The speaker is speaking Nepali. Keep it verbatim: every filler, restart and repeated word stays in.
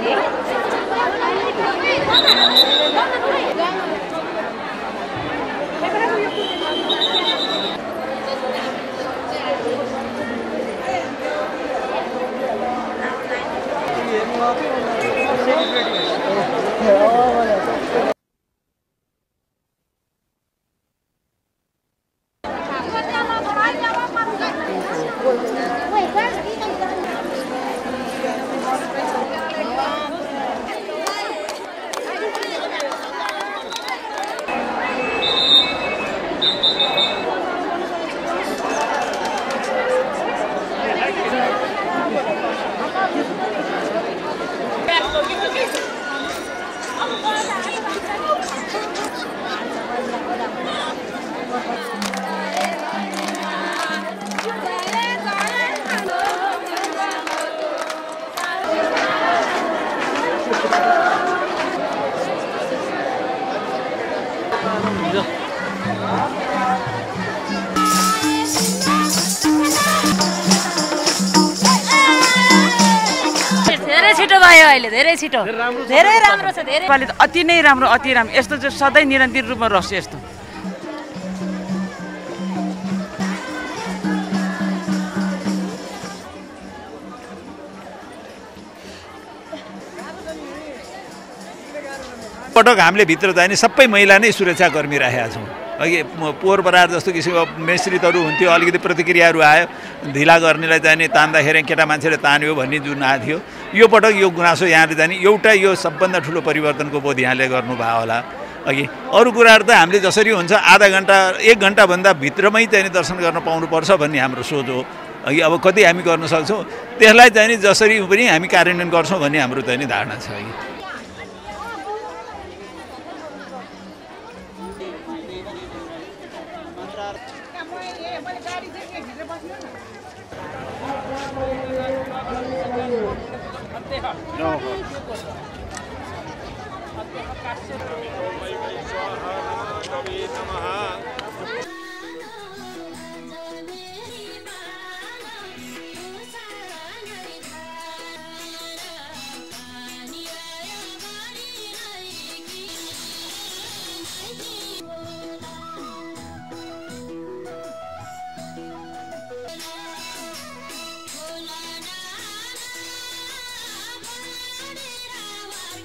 धेरै छिटो धेरै राम्रो छ धेरै पालि अति नै राम्रो अति राम्रो यस्तो चाहिँ सधैँ निरन्तर रूपमा रहन्छ यस्तो पटक हामीले भित्र चाहिँ नि सबै महिला नै सुरक्षाकर्मी राखेका छौँ अघि पोहोर बरार जस्तो किसिमको मिश्रितहरू हुन्थ्यो अलिकति प्रतिक्रियाहरू आयो ढिला गर्नेलाई चाहिँ नि तान्दाखेरि केटा मान्छेले तान्यो भन्ने जुन आएको थियो यो पटक यो गुनासो यहाँले चाहिँ एउटा यो सबभन्दा ठुलो परिवर्तनको बोध यहाँले गर्नुभयो होला अघि अरू कुराहरू त हामीले जसरी हुन्छ आधा घन्टा एक घन्टाभन्दा भित्रमै चाहिँ दर्शन गर्न पाउनुपर्छ भन्ने हाम्रो सोच हो अघि अब कति हामी गर्न सक्छौँ त्यसलाई चाहिँ नि जसरी पनि हामी कार्यान्वयन गर्छौँ भन्ने हाम्रो चाहिँ नि धारणा छ अघि